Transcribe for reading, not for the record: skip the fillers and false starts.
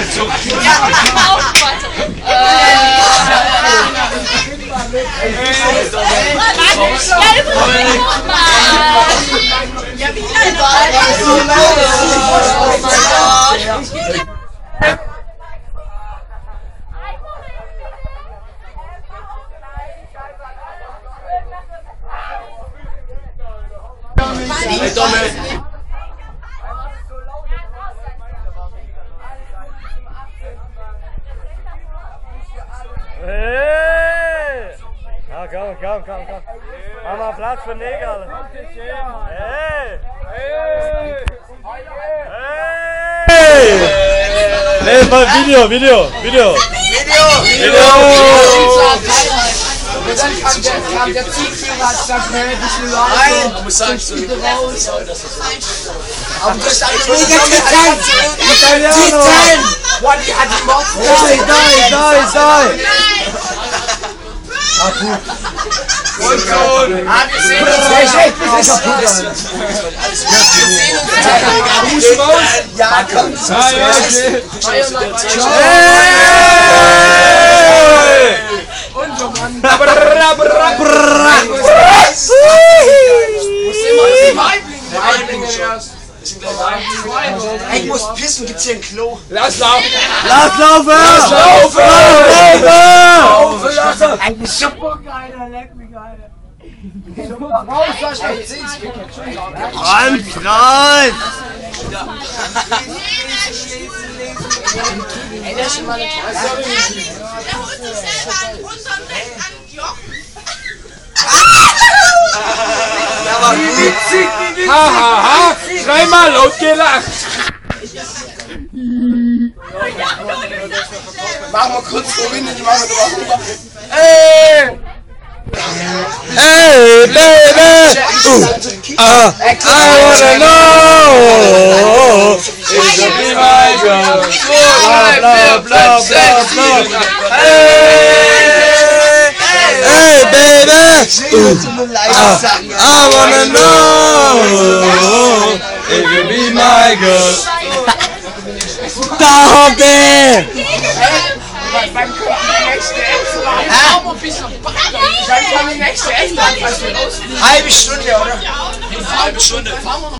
Hey, Domme! Hey! Ja, komm. Mach mal Platz für Negerle. Hey! Nee, mal Video! Und dann kam der Zugführer, hat gesagt, hey, wie viele Leute? Nein, du musst sagen, Aber du hast eigentlich Titan! Boah, die hat die Mord. Die! Ah, gut. Und so. Ah, wir sehen uns. Ja, komm. Ich muss pissen, gibt's hier ein Klo? Lass laufen! Eigentlich super geiler, leck mich, Alter. Franz! Ey, das ist mal eine Der holt sich selber einen unterm Deck an Joch. Der war gut! Hahaha! Dreimal laut gelacht! Machen wir kurz vorhin, machen wir drüber. Hey, baby! I wanna know if you be my girl. Blah. Hey, baby! I wanna know if you be my girl. Stop it! Wann kommt die nächste Echte? Halbe Stunde, oder? Halbe Stunde.